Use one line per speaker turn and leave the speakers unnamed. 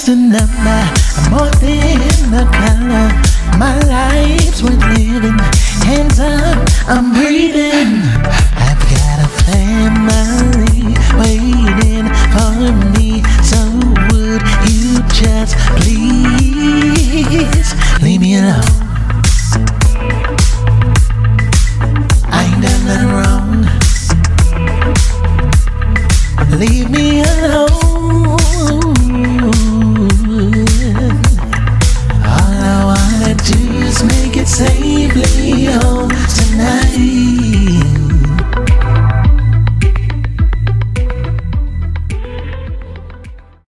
just a number, more than a color. My life's worth living, hands up, I'm breathing. I've got a family waiting for me, so would you just please leave me alone? I ain't done nothing wrong. Leave me